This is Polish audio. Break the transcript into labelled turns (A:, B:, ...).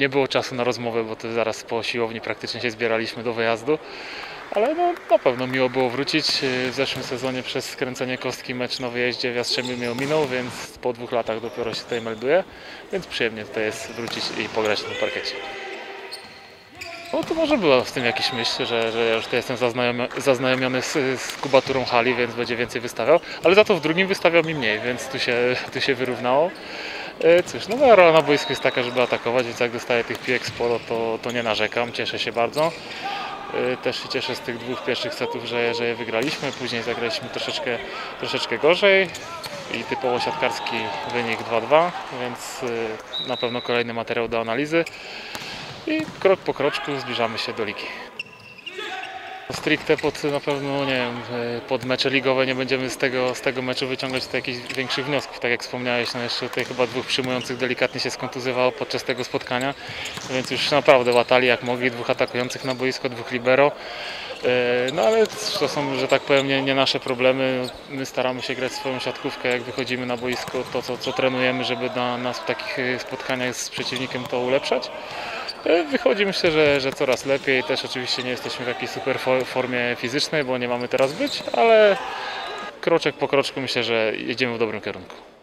A: nie było czasu na rozmowę, bo to zaraz po siłowni praktycznie się zbieraliśmy do wyjazdu. Ale no, na pewno miło było wrócić. W zeszłym sezonie przez skręcenie kostki mecz na wyjeździe w Jastrzębiu mnie ominął, więc po 2 latach dopiero się tutaj melduję. Więc przyjemnie tutaj jest wrócić i pograć na tym parkiecie. No to może była w tym jakiś myśl, że ja już tutaj jestem zaznajomiony z kubaturą hali, więc będzie więcej wystawiał, ale za to w drugim wystawiał mi mniej, więc tu się wyrównało. Cóż, no moja rola na boisku jest taka, żeby atakować, więc jak dostaję tych piłek sporo, to nie narzekam, cieszę się bardzo. Też się cieszę z tych 2 pierwszych setów, że je wygraliśmy, później zagraliśmy troszeczkę gorzej i typowo siatkarski wynik 2-2, więc na pewno kolejny materiał do analizy i krok po kroczku zbliżamy się do ligi. Stricte na pewno, nie wiem, pod mecze ligowe nie będziemy z tego meczu wyciągać tutaj jakichś większych wniosków. Tak jak wspomniałeś, no jeszcze tutaj chyba 2 przyjmujących delikatnie się skontuzjowało podczas tego spotkania, więc już naprawdę łatali jak mogli, 2 atakujących na boisko, 2 libero. No ale to są, że tak powiem, nie nasze problemy. My staramy się grać swoją siatkówkę, jak wychodzimy na boisko, to co trenujemy, żeby na nas w takich spotkaniach z przeciwnikiem to ulepszać. Wychodzi, myślę, że coraz lepiej. Też oczywiście nie jesteśmy w jakiejś super formie fizycznej, bo nie mamy teraz być, ale kroczek po kroczku myślę, że jedziemy w dobrym kierunku.